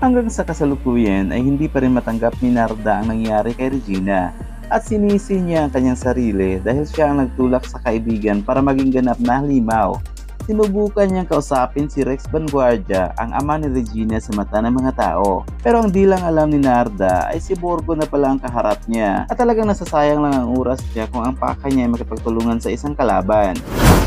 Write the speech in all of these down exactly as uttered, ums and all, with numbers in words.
Hanggang sa kasalukuyan ay hindi pa rin matanggap ni Narda ang nangyari kay Regina at sinisi niya ang kanyang sarili dahil siya ang nagtulak sa kaibigan para maging ganap na halimaw. Sinubukan niyang kausapin si Rex Vanguardia, ang ama ni Regina, sa mata ng mga tao. Pero ang di lang alam ni Narda ay si Borgo na pala ang kaharap niya at talagang nasasayang lang ang oras niya kung ang paka niya ay makipagtulungan sa isang kalaban.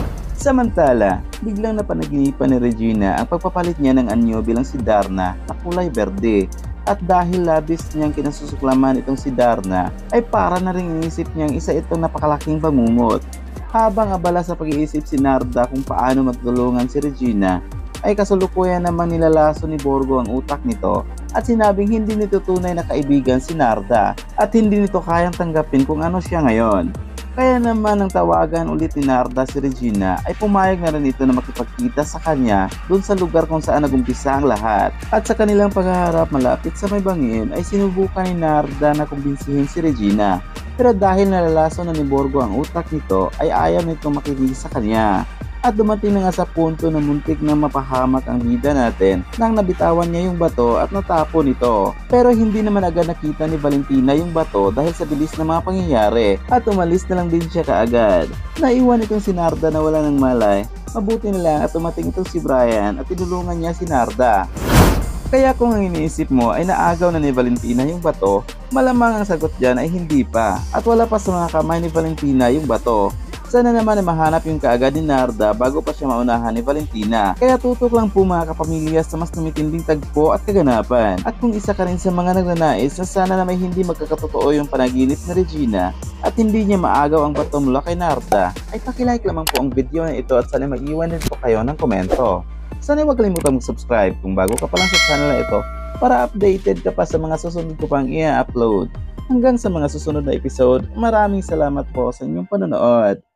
Samantala, biglang napanaginipan ni Regina ang pagpapalit niya ng anyo bilang si Darna na kulay berde. At dahil labis niyang kinasusuklaman itong si Darna, ay para na rin inisip niyang isa itong napakalaking bangungot. Habang abala sa pag-iisip si Narda kung paano magtulungan si Regina, ay kasalukuyan namang nilalaso ni Borgo ang utak nito at sinabing hindi nito tunay na kaibigan si Narda at hindi nito kayang tanggapin kung ano siya ngayon. Kaya naman nang tawagan ulit ni Narda si Regina ay pumayag na rin ito na makipagkita sa kanya doon sa lugar kung saan nagumpisa ang lahat. At sa kanilang paghaharap malapit sa may bangin ay sinubukan ni Narda na kumbinsihin si Regina. Pero dahil nalalaso na ni Borgo ang utak nito ay ayaw nitong makinig sa kanya. At dumating na nga sa punto na muntik na mapahamak ang bida natin nang nabitawan niya yung bato at natapon ito. Pero hindi naman agad nakita ni Valentina yung bato dahil sa bilis ng mga pangyayari at umalis na lang din siya kaagad. Naiwan itong si Narda na wala ng malay. Mabuti na lang at tumating itong si Brian at tinulungan niya si Narda. Kaya kung ang iniisip mo ay naagaw na ni Valentina yung bato, malamang ang sagot dyan ay hindi pa at wala pa sa mga kamay ni Valentina yung bato. Sana naman ay mahanap yung kaagad ni Narda bago pa siya maunahan ni Valentina. Kaya tutok lang po mga kapamilya sa mas tumitinding tagpo at kaganapan. At kung isa ka rin sa mga nagnanais na sana na may hindi magkakatotoo yung panaginip ni Regina at hindi niya maagaw ang bato mula kay Narda, ay pakilike lamang po ang video na ito at sana mag-iwan din po kayo ng komento. Sana huwag kalimutan mag-subscribe kung bago ka pa lang sa channel na ito para updated ka pa sa mga susunod ko pang i-upload. Hanggang sa mga susunod na episode, maraming salamat po sa inyong panonood.